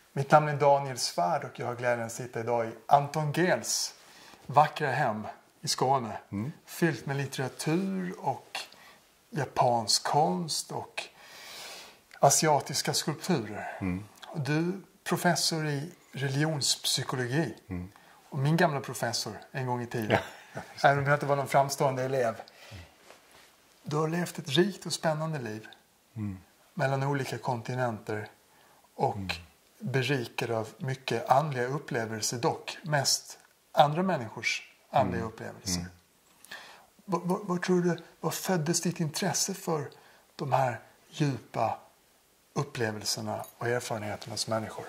Mitt namn är Daniel Svärd och jag har glädjen att sitta idag i Anton Gehls vackra hem i Skåne. Fyllt med litteratur och japansk konst och asiatiska skulpturer. Och du, professor i religionspsykologi. Och min gamla professor en gång i tiden. Även om jag inte var någon framstående elev. Du har levt ett rikt och spännande liv. Mellan olika kontinenter. Och berikad av mycket andliga upplevelser. Dock mest andra människors andliga upplevelser. Vad tror du, vad föddes ditt intresse för de här djupa upplevelserna och erfarenheterna som människor?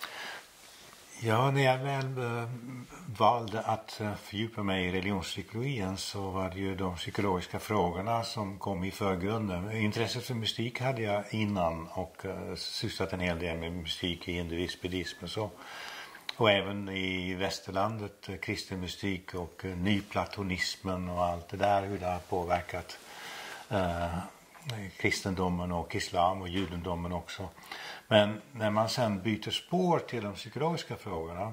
Ja, när jag väl valde att fördjupa mig i religionspsykologin så var det ju de psykologiska frågorna som kom i förgrunden. Intresset för mystik hade jag innan och sysslat en hel del med mystik i hinduism, buddhism och så. Och även i västerlandet, kristen mystik och nyplatonismen och allt det där, hur det har påverkat kristendomen och islam och judendomen också. Men när man sen byter spår till de psykologiska frågorna,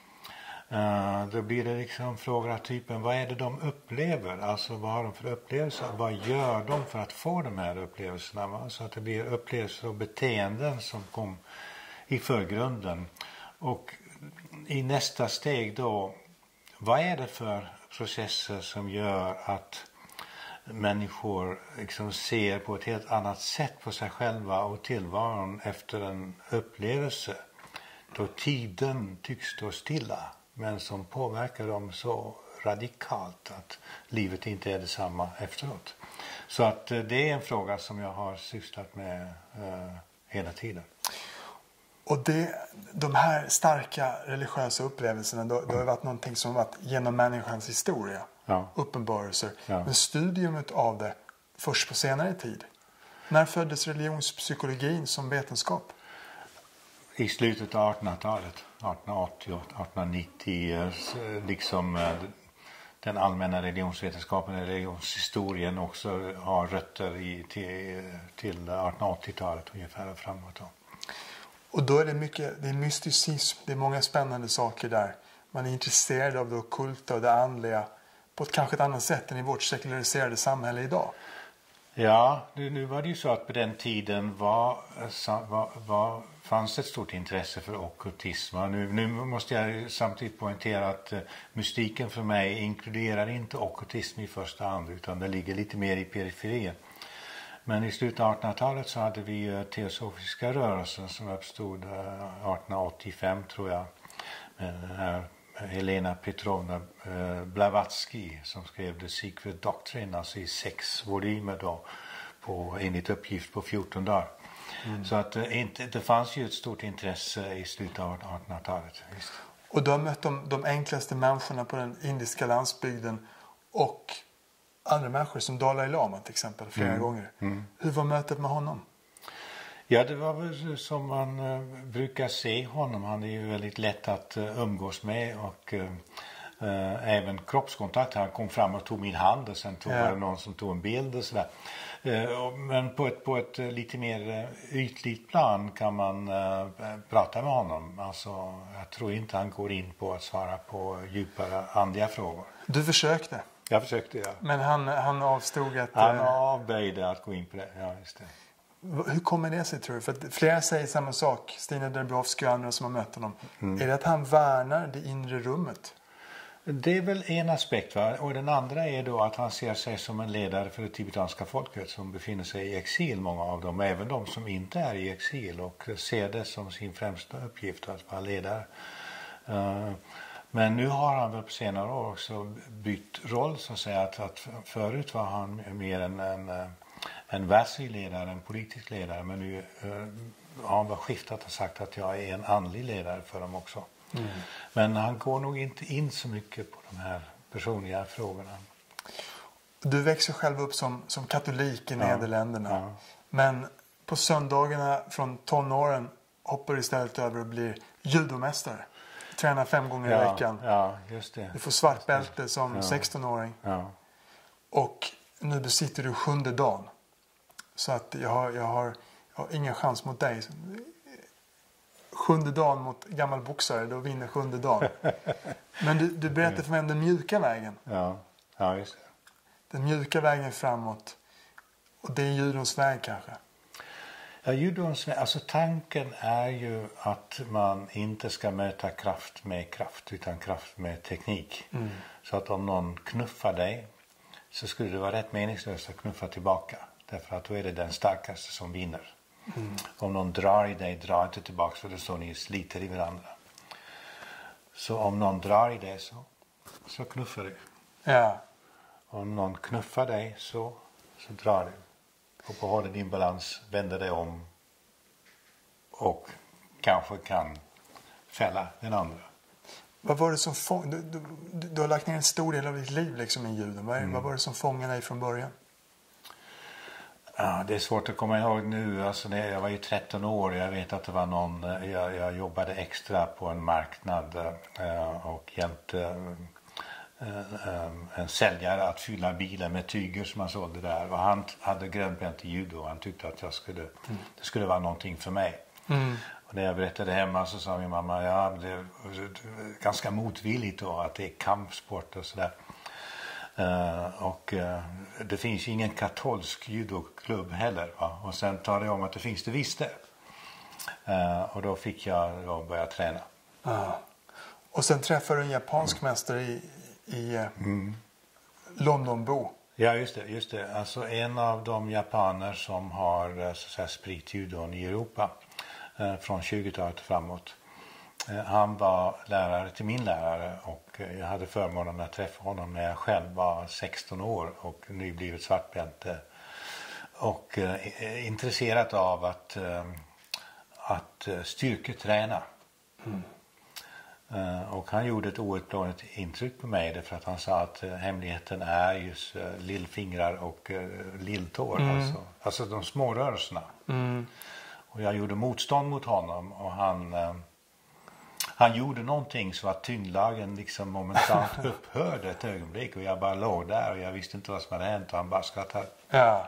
då blir det liksom frågor av typen, vad är det de upplever? Alltså vad har de för upplevelser? Vad gör de för att få de här upplevelserna? Va? Så att det blir upplevelser och beteenden som kom i förgrunden. Och i nästa steg då, vad är det för processer som gör att människor liksom ser på ett helt annat sätt på sig själva och tillvaron efter en upplevelse då tiden tycks stå stilla men som påverkar dem så radikalt att livet inte är detsamma efteråt. Så att det är en fråga som jag har sysslat med hela tiden. Och de här starka religiösa upplevelserna, det har varit någonting som varit genom människans historia. Ja. Uppenbarelser. Ja. Men studiumet av det först på senare tid. När föddes religionspsykologin som vetenskap? I slutet av 1800-talet. 1880 och 1890. Liksom den allmänna religionsvetenskapen och religionshistorien också har rötter till 1880-talet ungefär framåt då. Och då är det är mysticism, det är många spännande saker där. Man är intresserad av det ockulta och det andliga på ett kanske ett annat sätt än i vårt sekulariserade samhälle idag. Ja, nu var det ju så att på den tiden fanns ett stort intresse för ockultism. Nu måste jag samtidigt poängtera att mystiken för mig inkluderar inte ockultism i första hand utan det ligger lite mer i periferin. Men i slutet av 1800-talet så hade vi teosofiska rörelser som uppstod 1885 tror jag. Med den här Helena Petrovna Blavatsky som skrev The Secret Doctrine, alltså i 6 volymer då, enligt uppgift på 14 dagar. Så att det fanns ju ett stort intresse i slutet av 1800-talet. Just. Och du har mött de enklaste människorna på den indiska landsbygden och andra människor som Dalai Lama till exempel flera gånger. Hur var mötet med honom? Ja, det var väl som man brukar se honom. Han är ju väldigt lätt att umgås med och även kroppskontakt. Han kom fram och tog min hand och sen var det någon som tog en bild och sådär. Men på ett lite mer ytligt plan kan man prata med honom. Alltså, jag tror inte han går in på att svara på djupare andliga frågor. Du försökte? Jag försökte, ja. Men han avstod att... Han avböjde att gå in på det, ja just det. Hur kommer det sig tror du? För att flera säger samma sak. Stina Dabrowski och andra som har mött honom. Är det att han värnar det inre rummet? Det är väl en aspekt, va? Och den andra är då att han ser sig som en ledare för det tibetanska folket som befinner sig i exil, många av dem. Även de som inte är i exil och ser det som sin främsta uppgift att vara ledare. Men nu har han väl på senare år också bytt roll så att säga. Att förut var han mer en världslig ledare, en politisk ledare. Men nu har han skiftat och sagt att jag är en andlig ledare för dem också. Men han går nog inte in så mycket på de här personliga frågorna. Du växer själv upp som katolik i Nederländerna. Ja. Men på söndagarna från tonåren hoppar du istället över och blir judomästare. Tränar 5 gånger i veckan. Ja, just det. Du får svart bälte som 16-åring. Ja. Och nu besitter du 7:e dagen. Så att jag har ingen chans mot dig. 7:e dagen mot gammal boxare, då vinner 7:e dagen. Men du berättade för mig om den mjuka vägen. Ja, just det. Den mjuka vägen framåt. Och det är judons väg kanske. Ja, judons väg. Alltså tanken är ju att man inte ska möta kraft med kraft utan kraft med teknik. Så att om någon knuffar dig så skulle det vara rätt meningslöst att knuffa tillbaka. Därför att då är det den starkaste som vinner. Om någon drar i dig, dra inte tillbaka för då står ni sliter i varandra. Så om någon drar i dig så knuffar du. Ja. Om någon knuffar dig så drar du. Och behåller din balans, vänder dig om och kanske kan fälla den andra. Vad var det som du har lagt ner en stor del av ditt liv liksom i juden. Vad var det som fångade dig från början? Ja, det är svårt att komma ihåg nu. Alltså jag var ju 13 år. Jag vet att det var någon. Jag jobbade extra på en marknad och hjälpte en säljare att fylla bilen med tyger som han sålde där. Och han hade grönbränt i judo. Han tyckte att det skulle vara någonting för mig. Och när jag berättade hemma så sa min mamma, ja, det är ganska motvilligt då att det är kampsport och sådär. Och det finns ju ingen katolsk judoklubb heller. Va? Och sen talade jag om att det finns det visst det. Och då fick jag då börja träna. Och sen träffade du en japansk mästare i Londonbo. Ja, just det. Alltså en av de japaner som har så att säga, spritt judon i Europa från 20-talet framåt. Han var lärare till min lärare och jag hade förmånen att träffa honom när jag själv var 16 år och nyblivet svartbälte och intresserad av att styrketräna. Och han gjorde ett oerhört intryck på mig därför att han sa att hemligheten är just lillfingrar och lilltår, alltså de små rörelserna. Och jag gjorde motstånd mot honom och han gjorde någonting så att tyngdlagen liksom momentant upphörde ett ögonblick och jag bara låg där och jag visste inte vad som hade hänt och han bara skrattade. Ja.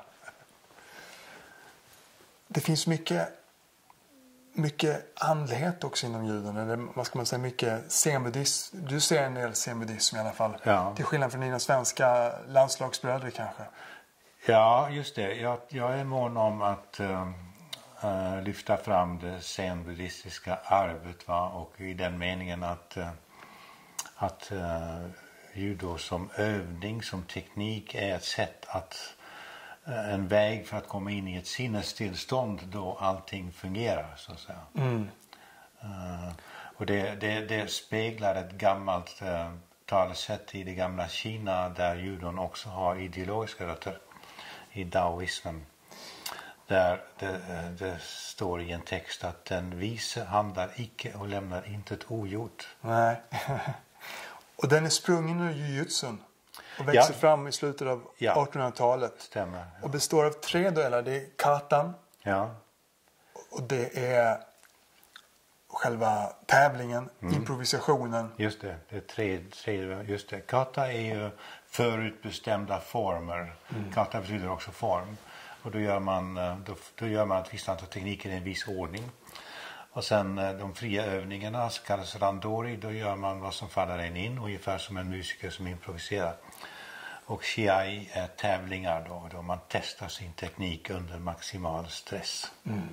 Det finns mycket andlighet också inom juden. Eller vad ska man säga, mycket zenbuddhism. Du ser en del zenbuddhism i alla fall. Ja. Till skillnad från dina svenska landslagsbröder kanske. Ja, just det. Jag är mån om att lyfta fram det zenbuddhistiska arvet, va? Och i den meningen att judo som övning, som teknik är ett sätt en väg för att komma in i ett sinnestillstånd då allting fungerar så att säga. Och det speglar ett gammalt talesätt i det gamla Kina där judon också har ideologiska rötter i daoismen. Där det står i en text att den vise handlar icke och lämnar intet ogjort. Nej. Och den är sprungen ur jujutsun och växer fram i slutet av 1800-talet. Stämmer. Och består av 3 delar. Det är katan. Ja. Och det är själva tävlingen, improvisationen. Just det. Det är tre just det. Kata är ju förutbestämda former. Kata betyder också form. Och då gör man ett visst antal tekniker i en viss ordning. Och sen de fria övningarna så kallas randori. Då gör man vad som faller en in. Ungefär som en musiker som improviserar. Och shiai är tävlingar då man testar sin teknik under maximal stress.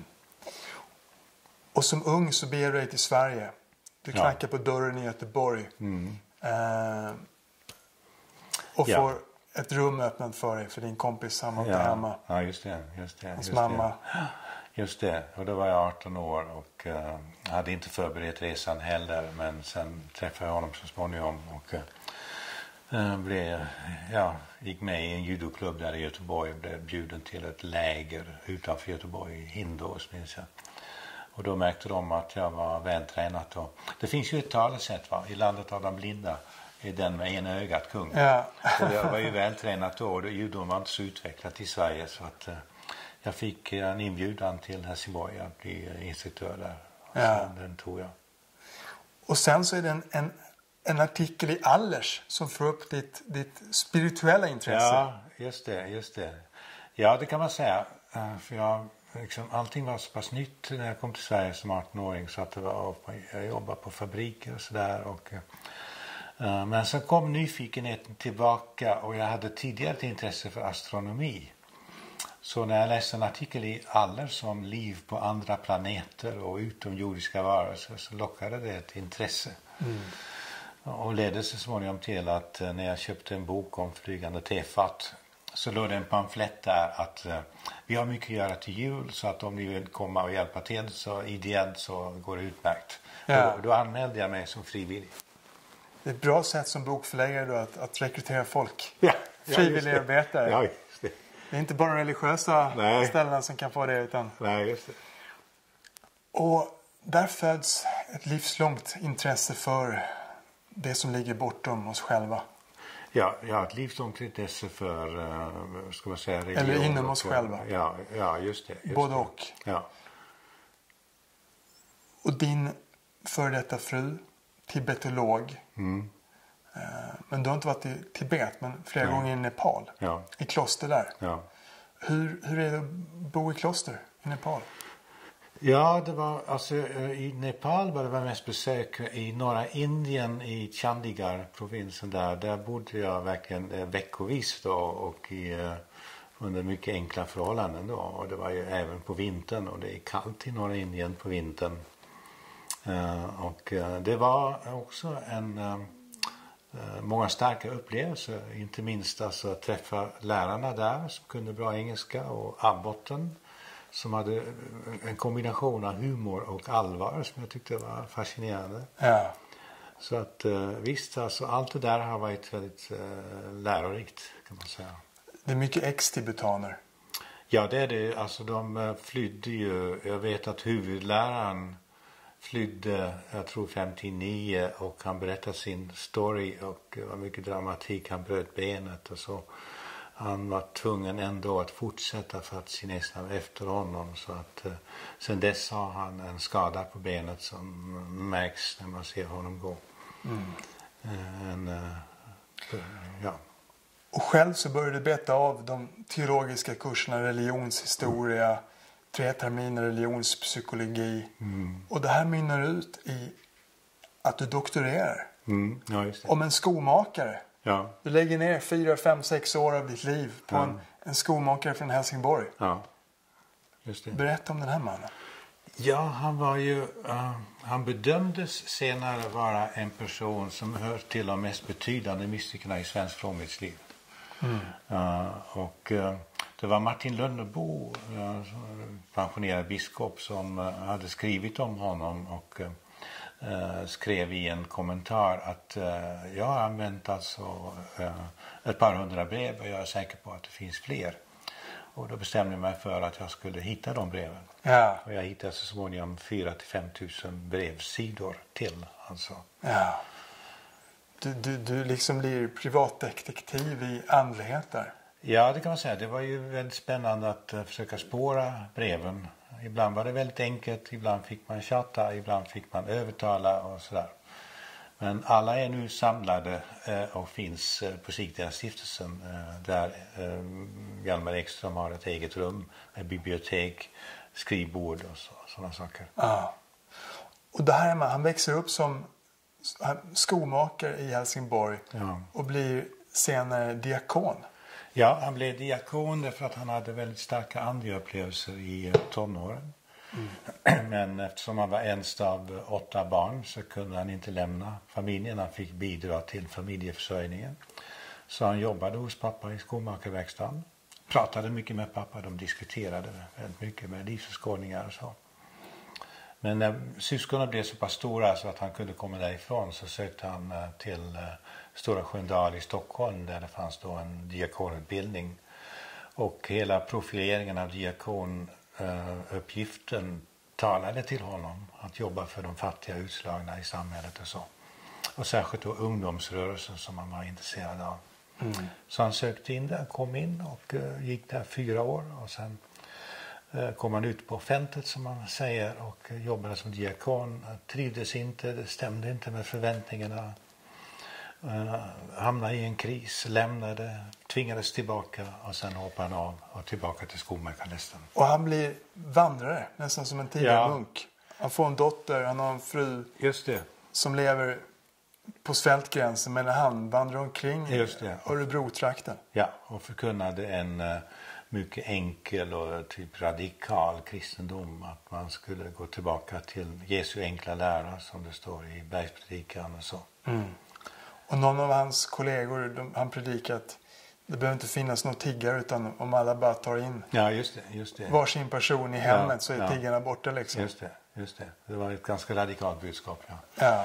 Och som ung så beger du dig till Sverige. Du knackar på dörren i Göteborg. Och får ett rum öppnat för dig för din kompis hemma. Ja, just det. Hans mamma. Just det. Och då var jag 18 år och hade inte förberett resan heller. Men sen träffade jag honom så småningom och gick med i en judoklubb där i Göteborg och blev bjuden till ett läger utanför Göteborg i Hindås, minns jag. Och då märkte de att jag var vältränad. Och det finns ju ett talesätt, i landet av de blinda är den med ena ögat kung. Ja. Och jag var ju vältränad då och judon var inte så utvecklat i Sverige så att jag fick en inbjudan till Helsingborg att bli instruktör där. Så den tog jag. Och sen så är det en artikel i Allers som får upp ditt spirituella intresse. Ja, just det. Ja, det kan man säga. För jag liksom, allting var så pass nytt när jag kom till Sverige som 18-åring så att jag jobbade på fabriker och sådär. Men så kom nyfikenheten tillbaka och jag hade tidigare ett intresse för astronomi. Så när jag läste en artikel i Allers om liv på andra planeter och utomjordiska varelser så lockade det ett intresse. Och ledde så småningom till att när jag köpte en bok om flygande tefat så låg det en pamflett där att vi har mycket att göra till jul så att om ni vill komma och hjälpa till så ideellt så går det utmärkt. Ja. Då anmälde jag mig som frivillig. Det är ett bra sätt som bokförläggare då att rekrytera folk. Ja, Frivilliga arbetare. Ja, just det. Det är inte bara religiösa ställen som kan få det utan... Nej, just det. Och där föds ett livslångt intresse för det som ligger bortom oss själva. Ja, jag har ett livslångt intresse för, ska man säga, religion. Eller inom oss själva. Ja, just det. Både och. Ja. Och din före detta fru, tibetolog. Men du har inte varit i Tibet, men flera gånger i Nepal. Ja. I kloster där. Ja. Hur är det att bo i kloster i Nepal? Ja, det var alltså i Nepal var det mest besök i norra Indien i Chandigarh-provinsen där bodde jag verkligen veckovis då och under mycket enkla förhållanden då. Och det var ju även på vintern och det är kallt i norra Indien på vintern. Och det var också många starka upplevelser, inte minst alltså att träffa lärarna där som kunde bra engelska och abboten som hade en kombination av humor och allvar som jag tyckte var fascinerande. Ja. Så att visst, alltså allt det där har varit väldigt lärorikt kan man säga. Det är mycket ex-tibetaner. Ja, det är det. Alltså de flydde ju, jag vet att huvudläraren flydde, jag tror 59 och han berättade sin story och det var mycket dramatik, han bröt benet och så. Han var tvungen ändå att fortsätta för att kineserna efter honom så att sen dess har han en skada på benet som märks när man ser honom gå. Ja. Och själv så började du beta av de teologiska kurserna religionshistoria, 3 terminer religionspsykologi. Och det här mynnar ut i att du doktorerar. Ja, just det. Om en skomakare. Ja. Du lägger ner 4, 5, 6 år av ditt liv på en skomakare från Helsingborg. Ja, just det. Berätta om den här mannen. Ja, han var ju, han bedömdes senare vara en person som hör till de mest betydande mystikerna i svensk fromhetsliv. Och det var Martin Lönnebo, pensionerad biskop, som hade skrivit om honom och skrev i en kommentar att jag har använt alltså ett par 100 brev och jag är säker på att det finns fler. Och då bestämde jag mig för att jag skulle hitta de breven. Ja. Och jag hittade så småningom 4 till 5 000 brevsidor till. Alltså. Ja. Du liksom blir privatdetektiv i andlighet där. Ja, det kan man säga. Det var ju väldigt spännande att försöka spåra breven. Ibland var det väldigt enkelt, ibland fick man tjata, ibland fick man övertala och sådär. Men alla är nu samlade och finns på Sigtuna stiftelsen där Hjalmar Ekström har ett eget rum med bibliotek, skrivbord och sådana saker. Ja. Och det här är han växer upp som skomakare i Helsingborg och blir senare diakon. Ja, han blev diakon därför att han hade väldigt starka andliga upplevelser i tonåren. Men eftersom han var en av 8 barn så kunde han inte lämna familjen. Han fick bidra till familjeförsörjningen. Så han jobbade hos pappa i skomakarverkstan. Pratade mycket med pappa. De diskuterade väldigt mycket med livsåskådningar och så. Men när syskonen blev så pass stora så att han kunde komma därifrån så sökte han till Stora Sköndal i Stockholm där det fanns då en diakonutbildning. Och hela profileringen av diakonuppgiften talade till honom att jobba för de fattiga utslagna i samhället och så. Och särskilt då ungdomsrörelsen som han var intresserad av. Så han sökte in där, kom in och gick där 4 år och sen kom han ut på fältet som man säger och jobbade som diakon. Trivdes inte, det stämde inte med förväntningarna. Hamnade i en kris, lämnade, tvingades tillbaka och sen hoppade han av och tillbaka till skomakarnästen. Och han blir vandrare, nästan som en tidigare munk. Han får en dotter, han har en fru. Just det. Som lever på svältgränsen, men han vandrar omkring Örebro-trakten. Ja, och förkunnade en mycket enkel och typ radikal kristendom. Att man skulle gå tillbaka till Jesu enkla lära som det står i Bergspredikan och så. Mm. Och någon av hans kollegor, han predikar att det behöver inte finnas någon tiggare, utan om alla bara tar in just det. varsin person i hemmet så är tiggarna borta liksom. Just det. Det var ett ganska radikalt budskap. Ja.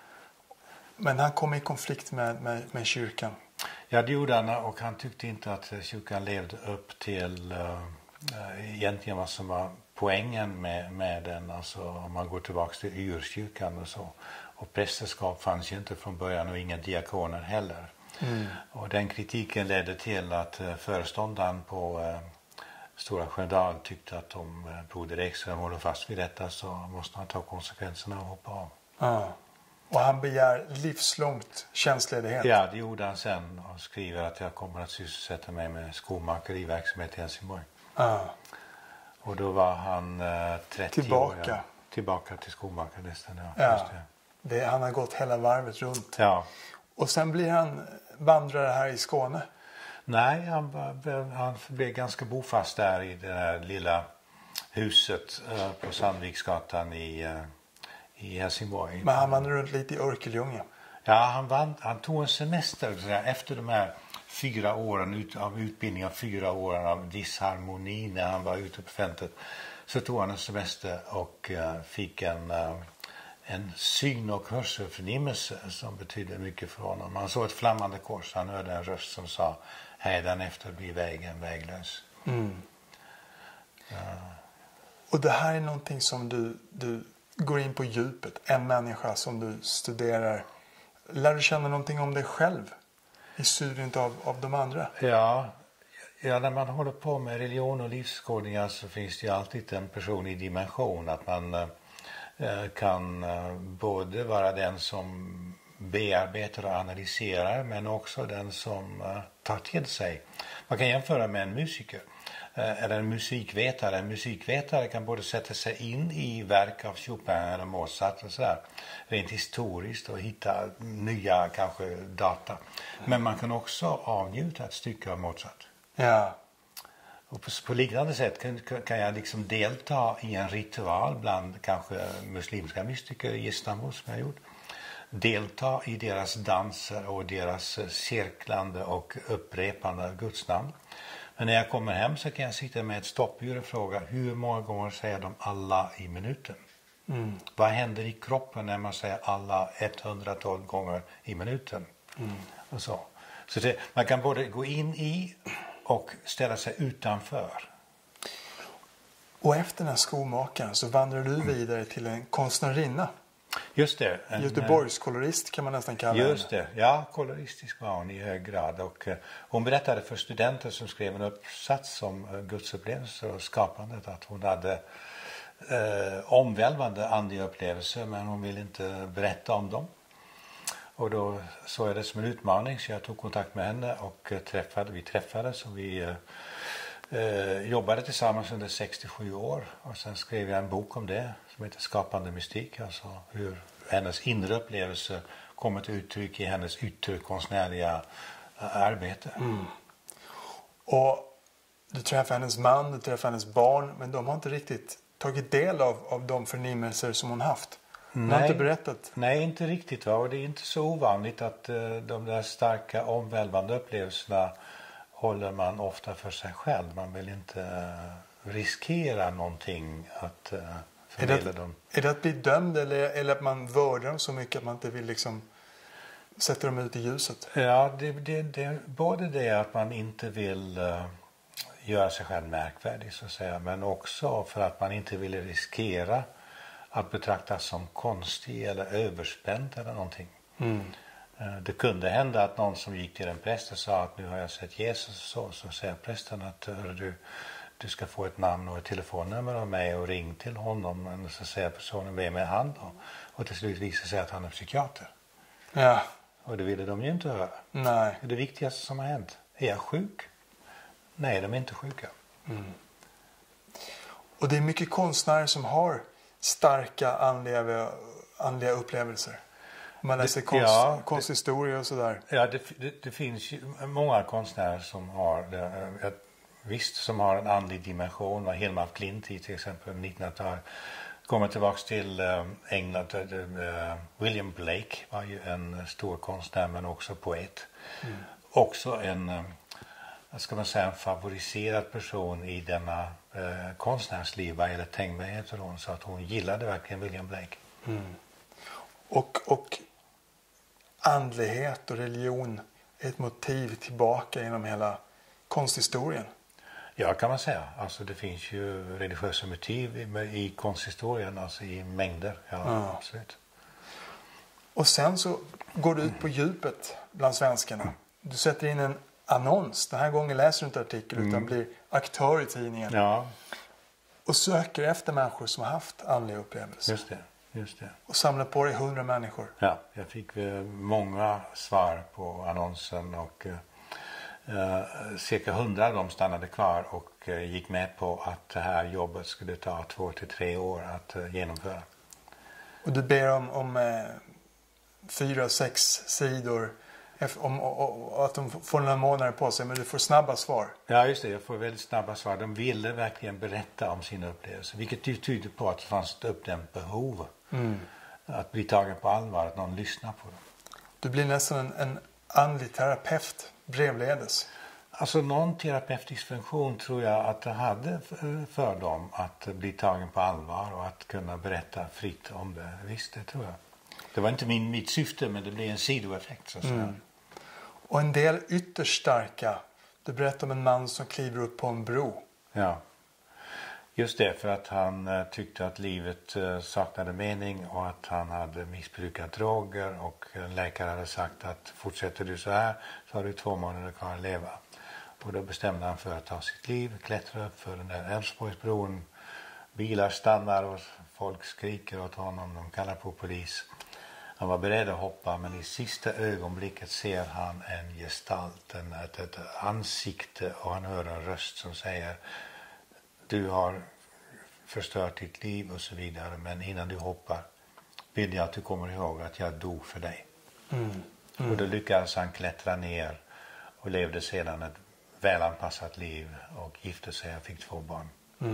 Men han kom i konflikt med kyrkan. Ja, det gjorde han, och han tyckte inte att kyrkan levde upp till egentligen vad som var poängen med den. Alltså om man går tillbaka till urkyrkan och så. Och prästerskap fanns ju inte från början och inga diakoner heller. Mm. Och den kritiken ledde till att föreståndaren på Stora Sköndal tyckte att om broder Ekström håller fast vid detta så måste han ta konsekvenserna och hoppa av. Ja. Och han begär livslångt tjänstledighet. Ja, det gjorde han sen och skriver att jag kommer att sysselsätta mig med skomakeriverksamhet i Helsingborg. Ja. Och då var han 30 år. Ja. Tillbaka till skomakarnästen. Han har gått hela varvet runt. Ja. Och sen blir han vandrare här i Skåne. Nej, han blev ganska bofast där i det här lilla huset på Sandviksgatan i Helsingborg. Men han vandrade runt lite i Örkelljunga. Ja, han tog en semester efter de här 4 åren av utbildning, av 4 åren av disharmoni när han var ute på fältet. Så tog han en semester och fick en syn- och hörselförnimmelse som betydde mycket för honom. Han såg ett flammande kors, han hörde en röst som sa: hädanefter blir vägen väglös. Mm. Och det här är någonting som du går in på djupet. En människa som du studerar. Lär du känna någonting om dig själv i studiet av de andra? Ja, när man håller på med religion och livsskådningar så finns det ju alltid en personlig dimension. Att man kan både vara den som bearbetar och analyserar, men också den som tar till sig. Man kan jämföra med en musiker eller en musikvetare. En musikvetare kan både sätta sig in i verk av Chopin eller Mozart och sådär, rent historiskt, och hitta nya kanske data. Men man kan också avnjuta ett stycke av Mozart. Ja. Och på liknande sätt kan jag liksom delta i en ritual bland kanske muslimska mystiker i Istanbul som jag gjort. Delta i deras danser och deras cirklande och upprepande av Guds namn. Men när jag kommer hem så kan jag sitta med ett stoppdjur och fråga: hur många gånger säger de alla i minuten? Mm. Vad händer i kroppen när man säger alla 112 gånger i minuten? Mm. Och så man kan både gå in i och ställa sig utanför. Och efter den här skomakaren så vandrar du vidare till en konstnärinna. Just det. Göteborgs kolorist kan man nästan kalla henne. Just det. Ja, koloristisk var hon i hög grad. Och hon berättade för studenter som skrev en uppsats om gudsupplevelser och skapandet att hon hade omvälvande andliga upplevelser, men hon ville inte berätta om dem. Och då såg jag det som en utmaning, så jag tog kontakt med henne och vi träffades och vi jobbade tillsammans under 67 år. Och sen skrev jag en bok om det som heter Skapande mystik, alltså hur hennes inre upplevelse kommer till uttryck i hennes yttre konstnärliga arbete. Mm. Och du träffar hennes man, du träffar hennes barn, men de har inte riktigt tagit del av de förnimmelser som hon haft. Hon har inte berättat. Nej, inte riktigt. Va? Och det är inte så ovanligt att de där starka omvälvande upplevelserna håller man ofta för sig själv. Man vill inte riskera någonting att förmedla dem. Är det att bli dömd eller att man vördar dem så mycket att man inte vill liksom sätta dem ut i ljuset? Ja, det både det att man inte vill göra sig själv märkvärdig så att säga, men också för att man inte vill riskera att betraktas som konstig eller överspänd eller någonting. Mm. Det kunde hända att någon som gick till en präst och sa att nu har jag sett Jesus, så säger prästen att du ska få ett namn och ett telefonnummer av mig och ring till honom. Men så säger personen: vem är han då? Och till slut visar sig att han är psykiater. Ja. Och det ville de ju inte höra. Nej. Det viktigaste som har hänt Är jag sjuk? Nej, de är inte sjuka. Och det är mycket konstnärer som har starka andliga upplevelser. Man läser konsthistoria och sådär. Ja, det finns ju många konstnärer som har det. Visst, som har en andlig dimension. Hilma af Klint till exempel 1900-talet. Kommer tillbaks till England. William Blake var ju en stor konstnär men också poet. Också en, ska man säga, en favoriserad person i denna konstnärsliv vad gäller Tengberg heter hon. Så att hon gillade verkligen William Blake. Och andlighet och religion är ett motiv tillbaka genom hela konsthistorien. Ja, kan man säga. Alltså det finns ju religiösa motiv i konsthistorien, alltså i mängder. Ja, absolut. Och sen så går du ut på djupet bland svenskarna. Du sätter in en annons. Den här gången läser du inte artikel utan blir aktör i tidningen. Ja. Och söker efter människor som har haft andliga upplevelser. Just det. Och samlar på dig 100 människor. Ja, jag fick många svar på annonsen och cirka 100 av dem stannade kvar och gick med på att det här jobbet skulle ta 2 till 3 år att genomföra. Och du ber om 4-6 sidor och att de får några månader på sig, men du får snabba svar. Ja, just det. Jag får väldigt snabba svar. De ville verkligen berätta om sina upplevelser, vilket tyder på att det fanns ett uppdämt behov att bli tagen på allvar, att någon lyssnar på dem. Du blir nästan en andlig terapeut brevledes. Alltså någon terapeutisk funktion tror jag att det hade för dem att bli tagen på allvar och att kunna berätta fritt om det. Visst, det tror jag. Det var inte mitt syfte, men det blev en sidoeffekt så att säga. Och en del ytterst starka. Du berättar om en man som kliver upp på en bro. Ja, just det, för att han tyckte att livet saknade mening och att han hade missbrukat droger och en läkare hade sagt att fortsätter du så här så har du 2 månader kvar att leva. Och då bestämde han för att ta sitt liv, klättra upp för den där Älvsborgsbron. Bilar stannar och folk skriker åt honom, de kallar på polis. Han var beredd att hoppa, men i sista ögonblicket ser han en gestalt, ett ansikte, och han hör en röst som säger: du har förstört ditt liv och så vidare, men innan du hoppar vill jag att du kommer ihåg att jag dog för dig. Och då lyckades han klättra ner och levde sedan ett välanpassat liv och gifte sig och fick 2 barn.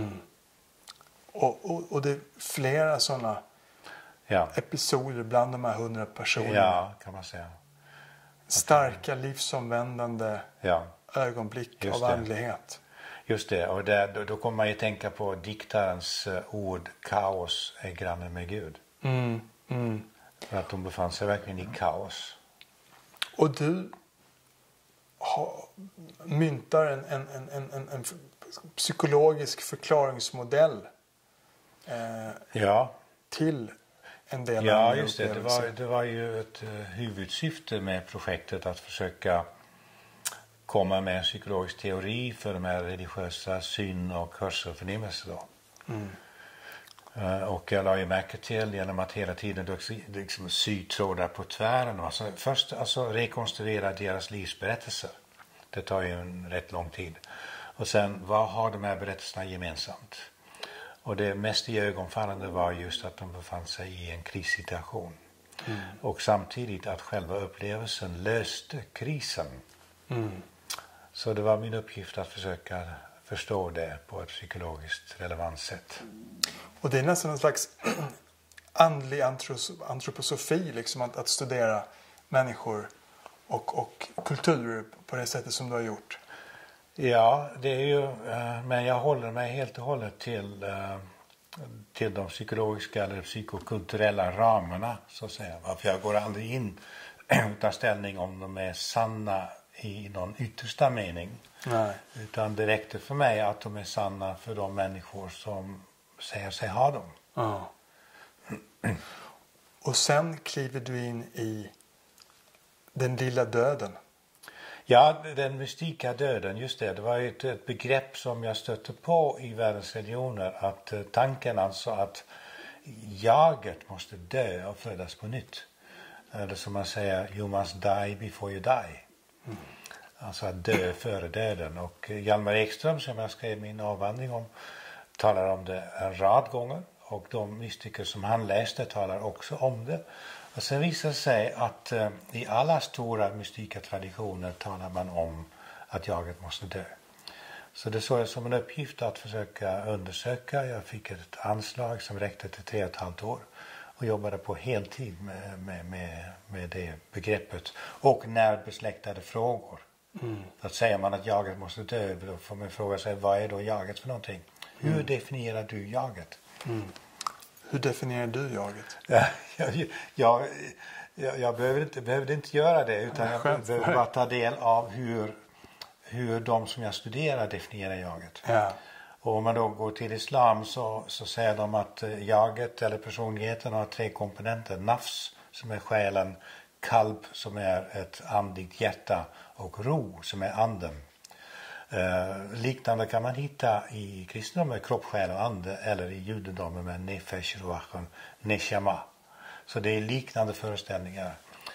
Och det är flera sådana episoder bland de här 100 personerna. Ja, kan man säga. Starka livsomvändande ögonblick av andlighet. Just det, och då kommer man ju tänka på diktarens ord: kaos är granne med Gud. För att de befann sig verkligen i kaos. Och du myntar en psykologisk förklaringsmodell till en del av just det. Det var ju ett huvudsyfte med projektet att försöka komma med en psykologisk teori för de här religiösa syn- och hörselförnimmelser då. Och jag la ju märke till genom att hela tiden liksom sy trådar på tvären. Alltså, först rekonstruera deras livsberättelser. Det tar ju en rätt lång tid. Och sen, vad har de här berättelserna gemensamt? Och det mest iögonfallande var just att de befann sig i en krissituation. Och samtidigt att själva upplevelsen löste krisen. Så det var min uppgift att försöka förstå det på ett psykologiskt relevant sätt. Och det är nästan en slags andlig antroposofi, liksom att studera människor och kulturer på det sättet som du har gjort. Ja, det är ju, men jag håller mig helt och hållet till de psykologiska eller psykokulturella ramarna, så att säga. För jag går aldrig in och tar ställning om de är sanna i någon yttersta mening. Nej. Utan det räckte för mig att de är sanna för de människor som säger sig ha dem. Ja. Och sen kliver du in i den lilla döden. Ja, den mystika döden, just det. Det var ju ett begrepp som jag stötte på i världens religioner. Att tanken alltså att jaget måste dö och födas på nytt. Eller som man säger, you must die before you die. Alltså att dö före döden. Och Hjalmar Ekström, som jag skrev min avhandling om, talar om det en rad gånger. Och de mystiker som han läste talar också om det. Och sen visar det sig att i alla stora mystika traditioner talar man om att jaget måste dö. Så det såg jag som en uppgift att försöka undersöka. Jag fick ett anslag som räckte till 3,5 år. Och jobbade på heltid med det begreppet. Och närbesläktade frågor. Att säger man att jaget måste dö, då får man fråga sig, vad är då jaget för någonting? Hur definierar du jaget? Hur definierar du jaget? Jag behövde inte göra det, utan jag behöver bara ta del av hur de som jag studerar definierar jaget. Ja. Och om man då går till islam så säger de att jaget eller personligheten har 3 komponenter. Nafs, som är själen, kalb, som är ett andligt hjärta, och ro, som är anden. Liknande kan man hitta i kristendomen, kropp, själ och ande, eller i judendomen med nefesh, ruach, neshama. Så det är liknande föreställningar.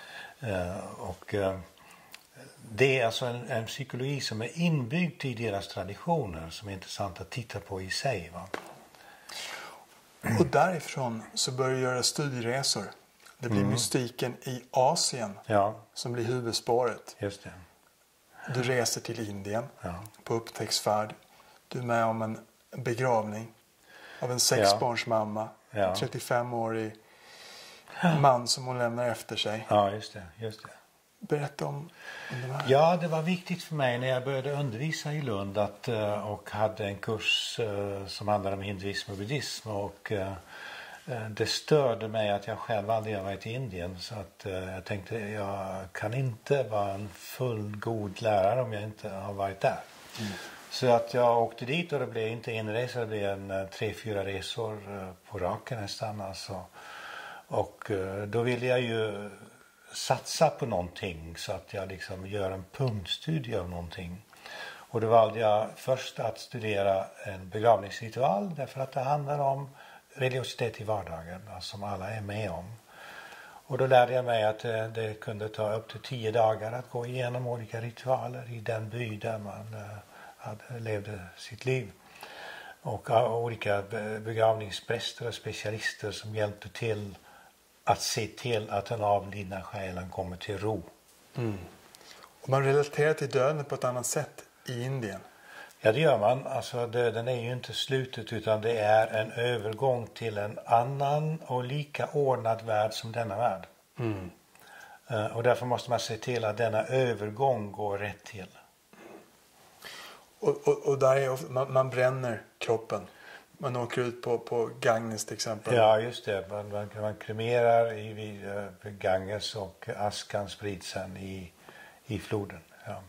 Det är alltså en psykologi som är inbyggd i deras traditioner, som är intressant att titta på i sig. Va? Och därifrån så börjar du göra studieresor. Det blir mystiken i Asien som blir huvudspåret. Just det. Du reser till Indien på upptäcktsfärd. Du är med om en begravning av en 6-barnsmamma. 35-årig man som hon lämnar efter sig. Ja, just det. Berätta om de här. Ja, det var viktigt för mig när jag började undervisa i Lund och hade en kurs som handlade om hinduism och buddhism. Och det störde mig att jag själv aldrig har varit i Indien. Så att jag tänkte, jag kan inte vara en fullgod lärare om jag inte har varit där. Så att jag åkte dit, och det blev inte en resa, det blev 3-4 resor på raken nästan. Alltså. Och då ville jag ju satsa på någonting, så att jag liksom gör en punktstudie av någonting. Och då valde jag först att studera en begravningsritual, därför att det handlar om religiositet i vardagen, som alla är med om. Och då lärde jag mig att det kunde ta upp till 10 dagar att gå igenom olika ritualer i den by där man levde sitt liv. Och olika begravningspräster och specialister som hjälpte till att se till att den avlidna själen kommer till ro. Och man relaterar till döden på ett annat sätt i Indien. Ja, det gör man. Alltså döden är ju inte slutet, utan det är en övergång till en annan och lika ordnad värld som denna värld. Och därför måste man se till att denna övergång går rätt till. Och där är man bränner kroppen. Man åker ut på Ganges till exempel. Ja, just det. Man kremerar vid Ganges, och askan sprids sen i floden. Ja.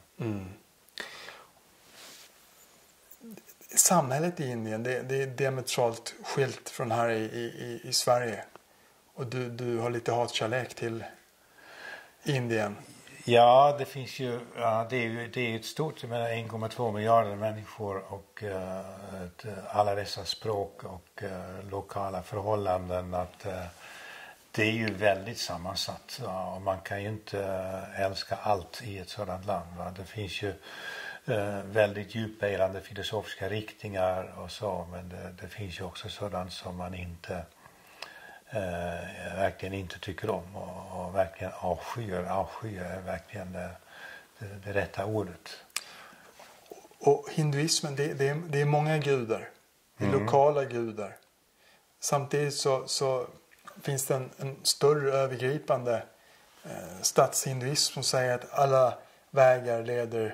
Samhället i Indien, det är diametralt skilt från här i Sverige. Och du har lite hatkärlek till Indien. Ja, det finns ju, det är ett stort, 1,2 miljarder människor, och alla dessa språk och lokala förhållanden, att det är ju väldigt sammansatt. Och man kan ju inte älska allt i ett sådant land. Va? Det finns ju väldigt djupgående filosofiska riktningar och så, men det finns ju också sådant som man inte verkligen inte tycker om, och verkligen avskyr är verkligen det rätta ordet. Och hinduismen, det är många gudar. Det är lokala gudar. Samtidigt så finns det en större övergripande statshinduism som säger att alla vägar leder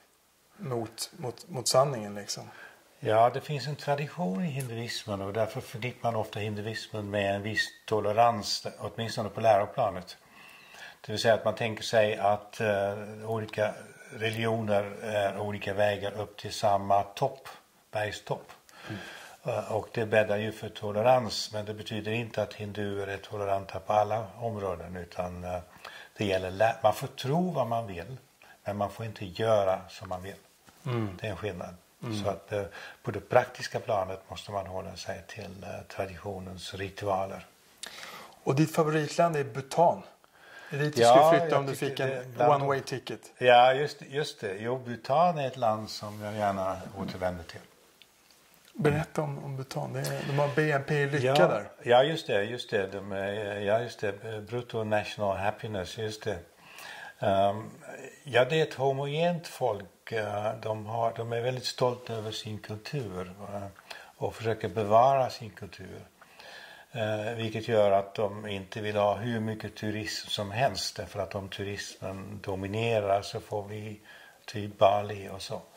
mot sanningen liksom. Ja, det finns en tradition i hinduismen, och därför förknippar man ofta hinduismen med en viss tolerans, åtminstone på läroplanet. Det vill säga att man tänker sig att olika religioner är olika vägar upp till samma topp, bergstopp. Och det bäddar ju för tolerans, men det betyder inte att hinduer är toleranta på alla områden, utan det gäller man får tro vad man vill, men man får inte göra som man vill. Det är en skillnad. Så att på det praktiska planet måste man hålla sig till traditionens ritualer. Och ditt favoritland är Bhutan. Är det dit du skulle flytta om du fick en one-way ticket? Ja, just det. Jo, Bhutan är ett land som jag gärna återvänder till. Berätta om Bhutan. De har BNP-lycka där. Ja, just det. Just det. Brutto national happiness, just det. Ja, det är ett homogent folk. De är väldigt stolta över sin kultur och försöker bevara sin kultur. Vilket gör att de inte vill ha hur mycket turism som helst. Därför att om turismen dominerar så får vi typ Bali och så.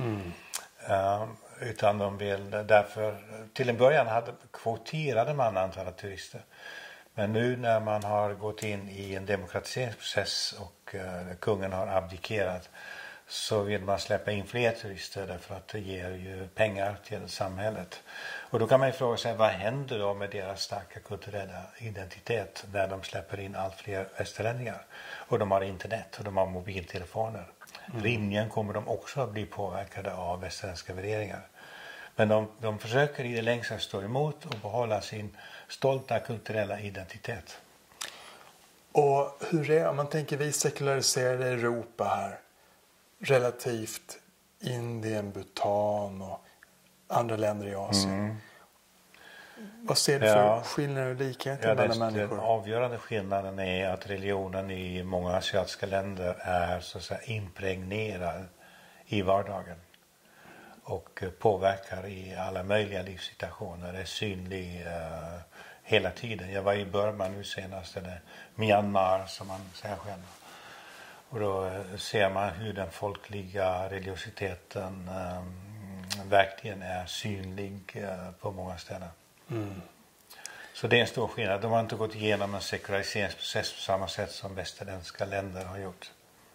Utan de vill därför, till en början kvoterade man antalet turister. Men nu när man har gått in i en demokratiseringsprocess och kungen har abdikerat, så vill man släppa in fler turister därför att det ger ju pengar till samhället. Och då kan man ju fråga sig, vad händer då med deras starka kulturella identitet när de släpper in allt fler västerlänningar? Och de har internet och de har mobiltelefoner. Rimligen kommer de också att bli påverkade av västerländska värderingar. Men de försöker i det längsta stå emot och behålla sin stolta kulturella identitet. Och hur är, om man tänker vi sekulariserade Europa här, relativt Indien, Bhutan och andra länder i Asien. Vad ser du för skillnader och likheter mellan människor? Den avgörande skillnaden är att religionen i många asiatiska länder är så att säga impregnerad i vardagen. Och påverkar i alla möjliga livssituationer. Det är synlig hela tiden. Jag var i Burma nu senast, eller Myanmar som man säger själv. Och då ser man hur den folkliga religiositeten verkligen är synlig på många ställen. Så det är en stor skillnad. De har inte gått igenom en sekulariseringsprocess på samma sätt som västerländska länder har gjort.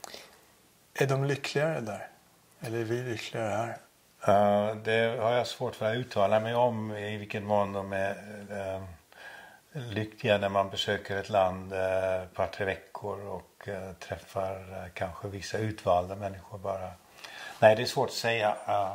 Är de lyckligare där? Eller är vi lyckligare här? Det har jag svårt för att uttala mig om, i vilken mån de är lyckliga när man besöker ett land ett par, 3 veckor och träffar kanske vissa utvalda människor bara. Nej, det är svårt att säga.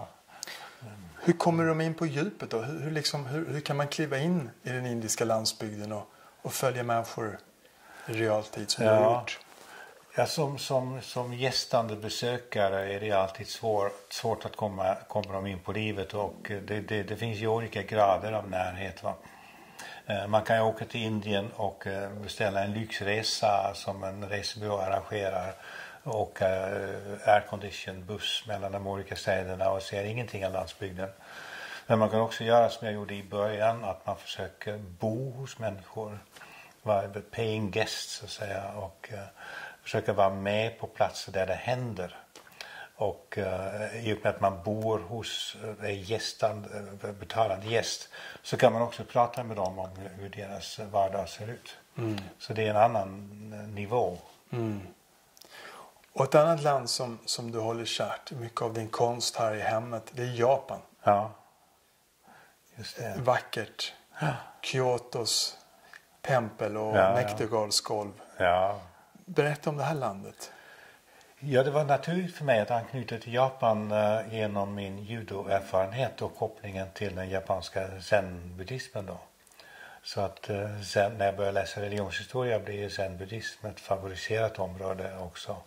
Hur kommer de in på djupet då? Hur kan man kliva in i den indiska landsbygden och följa människor i realtid som du har gjort? Ja, som gästande besökare är det alltid svårt att komma dem in på livet, och det finns ju olika grader av närhet. Va? Man kan ju åka till Indien och beställa en lyxresa som en resebyrå arrangerar och aircondition buss mellan de olika städerna och ser ingenting av landsbygden. Men man kan också göra som jag gjorde i början, att man försöker bo hos människor, vara paying guest så att säga, och försöka vara med på platser där det händer. Och i och med att man bor hos betalande gäst, så kan man också prata med dem om hur deras vardag ser ut. Så det är en annan nivå. Och ett annat land som du håller kärt, mycket av din konst här i hemmet, det är Japan. Ja, just det. Vackert. Kyotos tempel och näktergalsgolv. Ja. Berätta om det här landet. Ja, det var naturligt för mig att anknyta till Japan genom min judoerfarenhet och kopplingen till den japanska zen-buddhismen då. Så att när jag började läsa religionshistoria blev zen-buddhism ett favoriserat område också.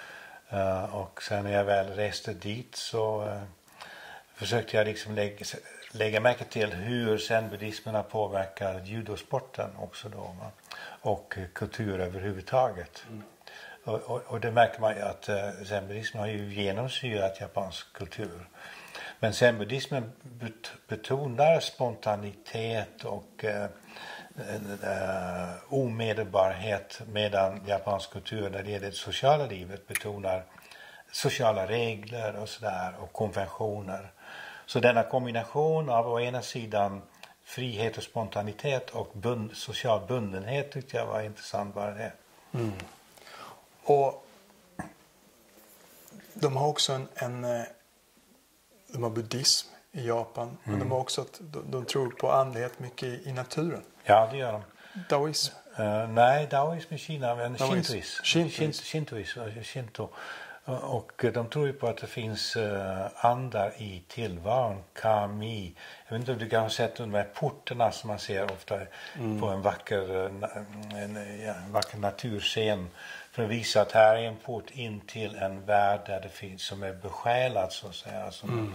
Och sen när jag väl reste dit så försökte jag liksom lägga märke till hur zen-buddhismen har påverkat judosporten också då. Och kultur överhuvudtaget. Och det märker man ju att zen-buddhismen har ju genomsyrat japansk kultur. Men zen-buddhismen betonar spontanitet och omedelbarhet, medan japansk kultur när det gäller det sociala livet betonar sociala regler och sådär och konventioner. Så denna kombination av å ena sidan frihet och spontanitet och social bundenhet tyckte jag var intressant bara det. Och de har också de har buddhism i Japan. Men de har också de tror på andlighet mycket i naturen. Ja, det gör de. Daoism? Nej, daoism i Kina, men Shintoism. Shinto. Och de tror ju på att det finns andar i tillvaron, kami. Jag vet inte om du kan ha sett de här porterna som man ser ofta på en vacker naturscen. För att visa att här är en port in till en värld där det finns, som är besjälad så att säga.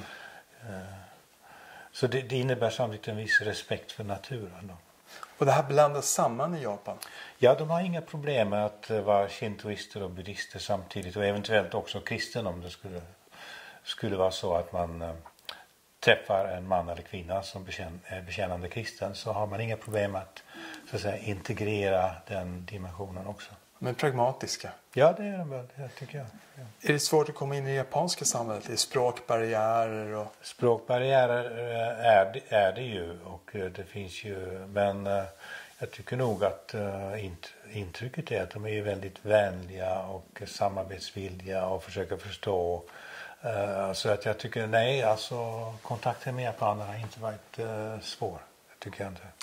Så det innebär samtidigt en viss respekt för naturen då. Och det här blandas samman i Japan? Ja, de har inga problem med att vara shintoister och buddhister samtidigt. Och eventuellt också kristen om det skulle vara så att man träffar en man eller kvinna som är bekännande kristen. Så har man inga problem med att, så att säga, integrera den dimensionen också. Men pragmatiska? Ja, det är de väl, det tycker jag. Ja. Är det svårt att komma in i det japanska samhället? Det är språkbarriärer och... Språkbarriärer är det ju, och det finns ju, men jag tycker nog att intrycket är att de är väldigt vänliga och samarbetsvilliga och försöker förstå. Så att jag tycker, nej, alltså kontakten med japanerna har inte varit svår, tycker jag inte.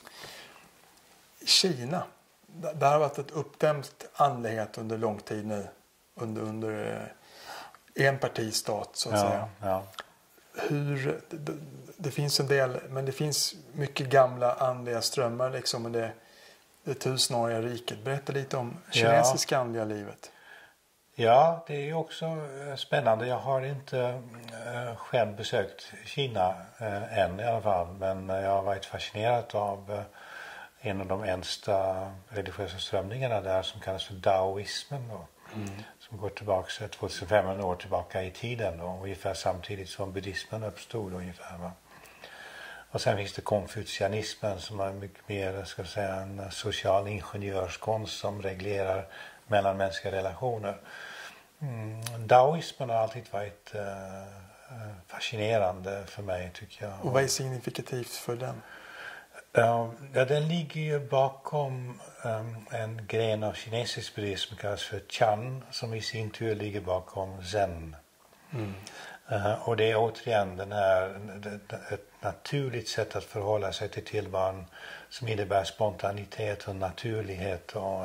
Kina, det har varit ett uppdämt andlighet under lång tid nu. Under enpartistat så att säga. Ja. Det finns en del, men det finns mycket gamla andliga strömmar liksom, och det tusenåriga riket. Berätta lite om kinesiska andliga livet. Ja, det är ju också spännande. Jag har inte själv besökt Kina än i alla fall, men jag har varit fascinerad av en av de äldsta religiösa strömningarna där som kallas för daoismen då. Som går tillbaka 2500 år tillbaka i tiden då, ungefär samtidigt som buddhismen uppstod ungefär, va? Och sen finns det konfucianismen som är mycket mer, ska jag säga, en social ingenjörskonst som reglerar mellanmänskliga relationer. Daoismen har alltid varit fascinerande för mig, tycker jag. Och vad är signifikativt för den? Ja, den ligger ju bakom en gren av kinesisk buddhism som kallas för Chan, som i sin tur ligger bakom Zen. Och det är återigen ett naturligt sätt att förhålla sig till tillvaron som innebär spontanitet och naturlighet och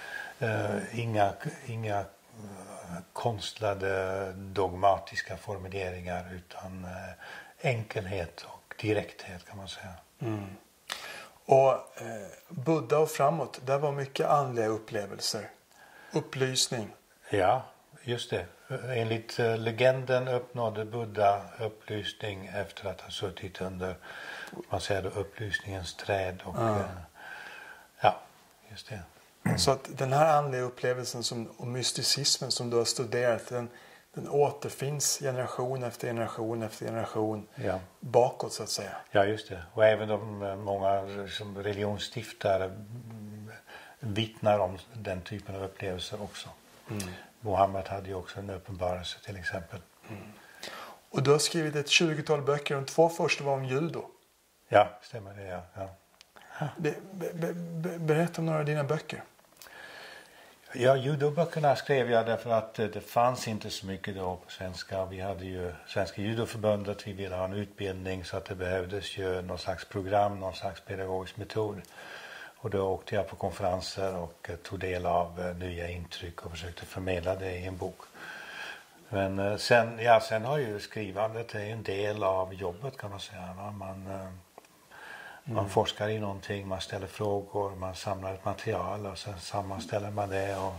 inga konstlade dogmatiska formuleringar, utan enkelhet och direkthet, kan man säga. Och Buddha och framåt, där var mycket andliga upplevelser. Upplysning. Ja, just det. Enligt legenden uppnådde Buddha upplysning efter att ha suttit under, man säger då, upplysningens träd. Och, ja, just det. Så att den här andliga upplevelsen och mysticismen som du har studerat, den återfinns generation efter generation efter generation bakåt, så att säga. Ja, just det. Och även många som religionsstiftare vittnar om den typen av upplevelser också. Mohammed hade ju också en uppenbarelse till exempel. Och du har skrivit ett 20-tal böcker. De 2 första var om judo. Ja, stämmer det, ja. Berätta om några av dina böcker. Ja, judoböckerna skrev jag därför att det fanns inte så mycket då på svenska. Vi hade ju Svenska judoförbundet, vi ville ha en utbildning, så att det behövdes ju någon slags program, någon slags pedagogisk metod. Och då åkte jag på konferenser och tog del av nya intryck och försökte förmedla det i en bok. Men sen har ju skrivandet är en del av jobbet, kan man säga. Man forskar i någonting, man ställer frågor, man samlar ett material och sen sammanställer man det. Och,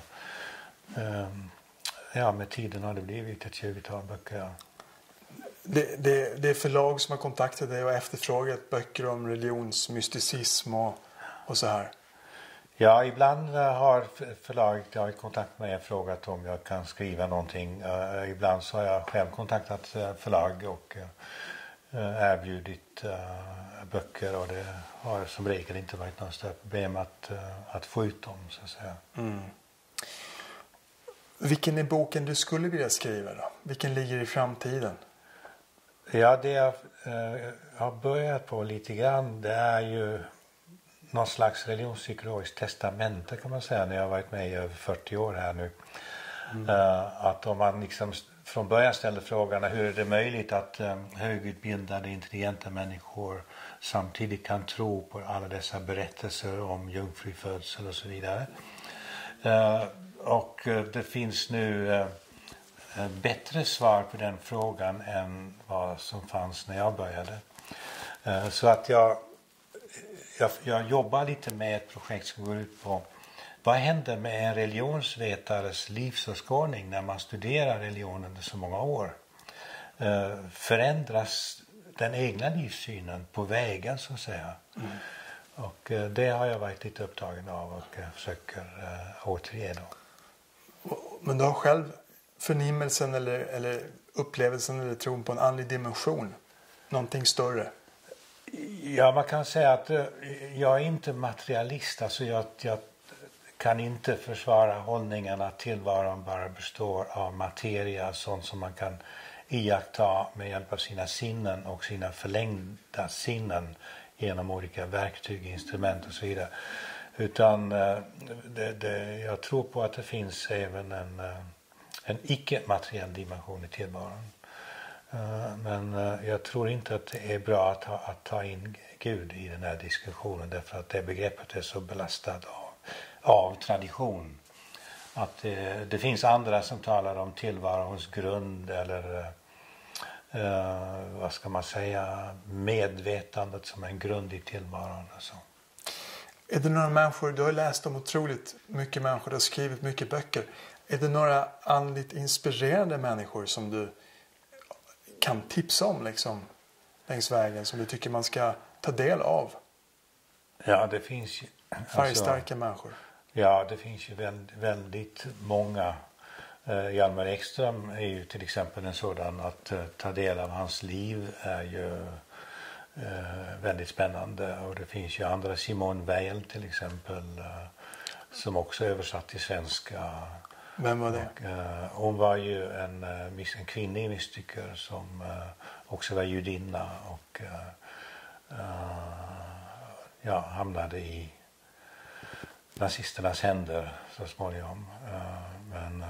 med tiden har det blivit ett 20-tal böcker. Ja. Det är förlag som har kontaktat dig och efterfrågat böcker om religionsmysticism och så här. Ja, ibland har förlaget i kontakt med mig och frågat om jag kan skriva någonting. Ibland så har jag själv kontaktat förlag och erbjudit böcker, och det har som regel inte varit något större problem att få ut dem, så att säga. Vilken är boken du skulle vilja skriva då? Vilken ligger i framtiden? Ja, det jag har börjat på lite grann, det är ju någon slags religionspsykologiskt testamente, kan man säga, när jag har varit med i över 40 år här nu. Att om man liksom från början ställer frågan, hur är det möjligt att högutbildade, intelligenta människor samtidigt kan tro på alla dessa berättelser om jungfrufödsel och så vidare. Och det finns nu bättre svar på den frågan än vad som fanns när jag började. Så att jag jobbar lite med ett projekt som går ut på vad händer med en religionsvetares livsåskådning när man studerar religion under så många år. Förändras den egna livssynen på vägen så att säga. Och det har jag varit lite upptagen av och försöker återge då. Men du har själv förnimmelsen eller upplevelsen eller tron på en andlig dimension? Någonting större? Ja, man kan säga att jag är inte materialist. Alltså jag kan inte försvara hållningen att tillvaron bara består av materia, sånt som man kan iaktta med hjälp av sina sinnen och sina förlängda sinnen genom olika verktyg, instrument och så vidare. Utan jag tror på att det finns även en icke-materiell dimension i tillvaron. Men jag tror inte att det är bra att ta in Gud i den här diskussionen därför att det begreppet är så belastat av tradition. Att det finns andra som talar om tillvarons grund eller vad ska man säga, medvetandet som en grund i tillvaron. Alltså. Är det några människor, du har läst om otroligt mycket människor, du har skrivit mycket böcker. Är det några andligt inspirerande människor som du kan tipsa om liksom, längs vägen som du tycker man ska ta del av? Ja, det finns ju... Färgstarka människor. Ja, det finns ju väldigt många. Hjalmar Ekström är ju till exempel en sådan att ta del av hans liv är ju väldigt spännande. Och det finns ju andra, Simone Weil till exempel, som också översatt till svenska. Vem var det? Och, hon var ju en kvinnlig mystiker som också var judinna och hamnade i nazisternas händer så småningom. Men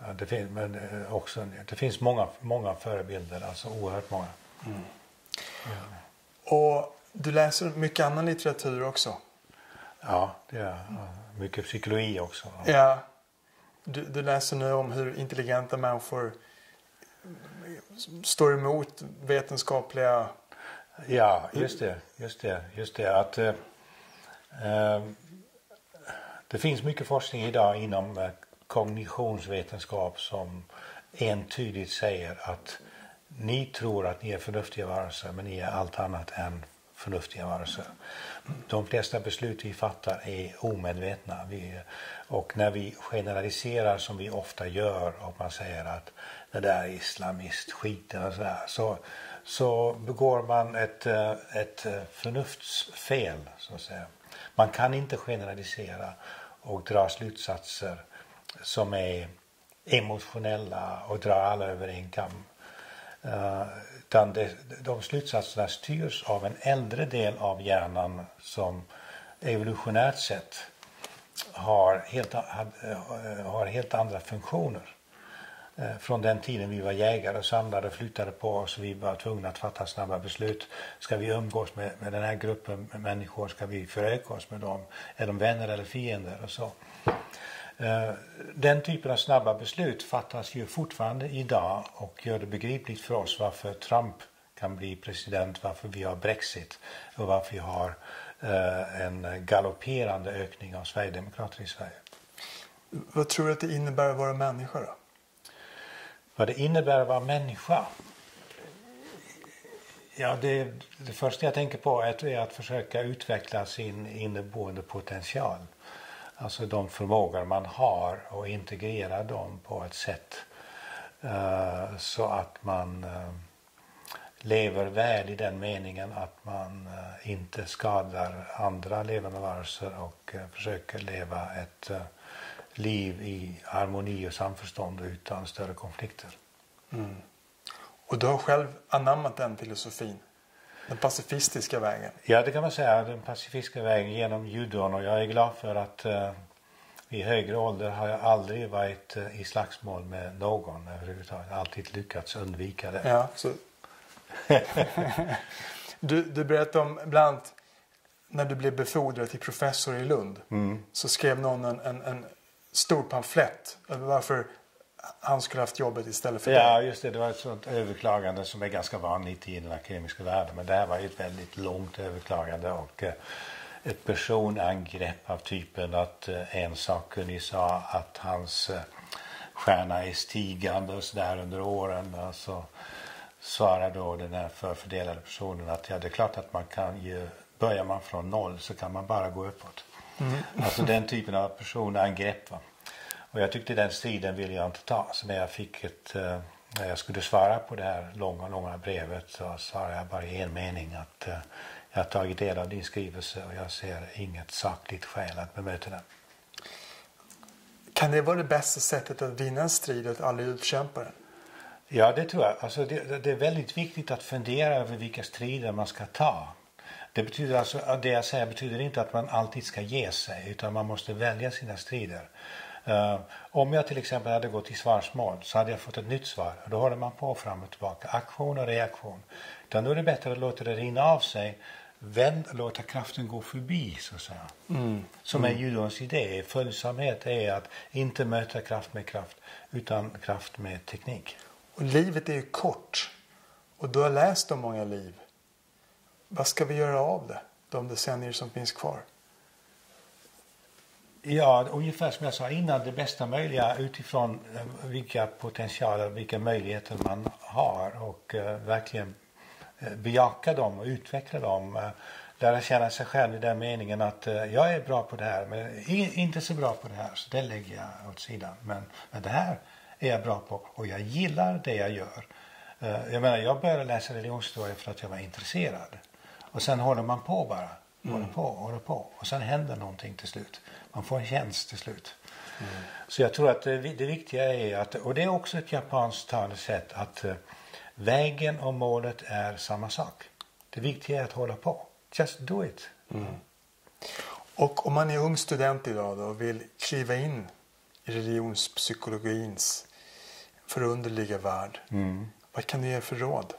det finns många förebilder, alltså oerhört många. Mm. Ja. Och du läser mycket annan litteratur också? Ja, det är mycket psykologi också. Ja. Du läser nu om hur intelligenta människor står emot vetenskapliga... Ja, just det. Att det finns mycket forskning idag inom kognitionsvetenskap som entydigt säger att ni tror att ni är förnuftiga varelser, men ni är allt annat än förnuftiga varelser. De flesta beslut vi fattar är omedvetna. Och när vi generaliserar som vi ofta gör och man säger att det där är islamist skiten och så begår man ett förnuftsfel så att säga. Man kan inte generalisera och dra slutsatser som är emotionella och dra alla över en kam. Utan de slutsatserna styrs av en äldre del av hjärnan som evolutionärt sett har helt andra funktioner. Från den tiden vi var jägare och samlade och flyttade på oss, vi var tvungna att fatta snabba beslut. Ska vi umgås med den här gruppen människor? Ska vi föröka oss med dem? Är de vänner eller fiender? Och så. Den typen av snabba beslut fattas ju fortfarande idag och gör det begripligt för oss varför Trump kan bli president, varför vi har Brexit och varför vi har en galopperande ökning av Sverigedemokrater i Sverige. Vad tror du att det innebär att vara människa då? Vad det innebär att vara människa? Ja, det första jag tänker på är att försöka utveckla sin inneboende potential. Alltså de förmågor man har och integrera dem på ett sätt så att man lever väl i den meningen att man inte skadar andra levande varelser och försöker leva ett liv i harmoni och samförstånd utan större konflikter. Mm. Och du har själv anammat den filosofin? Den pacifistiska vägen? Ja, det kan man säga. Den pacifistiska vägen genom judon. Och jag är glad för att i högre ålder har jag aldrig varit i slagsmål med någon överhuvudtaget. Alltid lyckats undvika det. Ja, så... du berättade om bland annat när du blev befordrad till professor i Lund. Så skrev någon en stor pamflett över varför han skulle haft jobbet istället för dig. Ja, just det. Det var ett sånt överklagande som är ganska vanligt i den akademiska världen. Men det här var ju ett väldigt långt överklagande och ett personangrepp av typen att en sakkunnig sa att hans stjärna är stigande och så där under åren. Så svarar då den här förfördelade personen att ja, det är klart att man kan ju, börjar man från noll så kan man bara gå uppåt. Alltså den typen av personangrepp, va. Och jag tyckte den striden ville jag inte ta. Så när jag skulle svara på det här långa brevet så svarade jag bara i en mening att jag har tagit del av din skrivelse och jag ser inget sakligt skäl att bemöta den. Kan det vara det bästa sättet att vinna en strid, att aldrig utkämpa den? Ja, det tror jag. Alltså det är väldigt viktigt att fundera över vilka strider man ska ta. Det betyder alltså, det jag säger betyder inte att man alltid ska ge sig, utan man måste välja sina strider. Om jag till exempel hade gått i svarsmål så hade jag fått ett nytt svar. Då håller man på fram och tillbaka. Aktion och reaktion. Utan då är det bättre att låta det rinna av sig. Låta kraften gå förbi, så att säga. Som är judons idé. Följsamhet är att inte möta kraft med kraft, utan kraft med teknik. Och livet är ju kort. Och du har läst om många liv. Vad ska vi göra av det? De decennier som finns kvar. Ja, ungefär som jag sa innan, det bästa möjliga utifrån vilka potentialer, vilka möjligheter man har och verkligen bejaka dem och utveckla dem. Lära känna sig själv i den meningen att jag är bra på det här men inte så bra på det här, så det lägger jag åt sidan. Men det här är jag bra på och jag gillar det jag gör. Jag menar, jag började läsa religionshistoria för att jag var intresserad. Och sen håller man på bara. Håller på. Och sen händer någonting till slut. Man får en tjänst till slut. Så jag tror att det viktiga är att, och det är också ett japanskt talesätt, att vägen och målet är samma sak. Det viktiga är att hålla på. Just do it. Och om man är ung student idag då och vill kliva in i religionspsykologins förunderliga värld. Vad kan du ge för råd?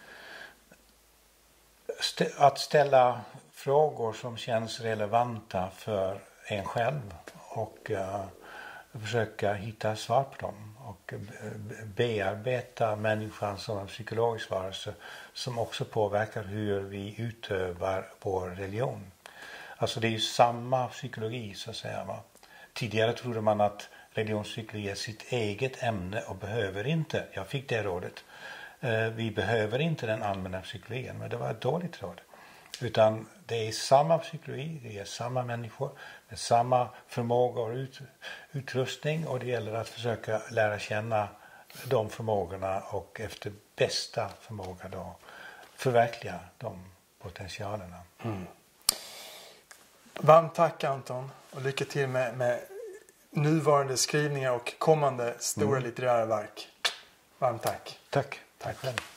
Att ställa frågor som känns relevanta för en själv och försöka hitta svar på dem och bearbeta människan som en psykologisk varelse som också påverkar hur vi utövar vår religion. Alltså det är ju samma psykologi, så att säga, va? Tidigare trodde man att religionspsykologi är sitt eget ämne och behöver inte, jag fick det rådet, vi behöver inte den allmänna psykologin, men det var ett dåligt råd. Utan det är samma psykologi, det är samma människor med samma förmåga och utrustning, och det gäller att försöka lära känna de förmågorna och efter bästa förmåga då förverkliga de potentialerna. Varmt tack Anton och lycka till med nuvarande skrivningar och kommande stora litterära verk. Varmt tack. Tack själv.